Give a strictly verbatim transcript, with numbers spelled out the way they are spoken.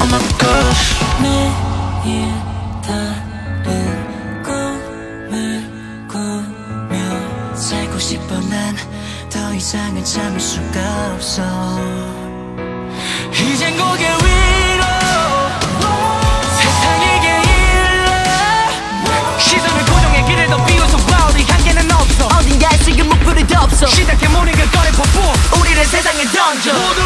먹고 매일 다른 꿈을 꾸며 살고 싶어. 난 더 이상은 참을 수가 없어. 이젠 고개 위로 세상에게 일러. 시선을 고정해 길을 더 비워서 봐. 우리 한계는 없어. 어딘가에 지금 목표를 더 없어. 시작해 모든 걸 꺼내 퍼부 우리를 세상에 던져.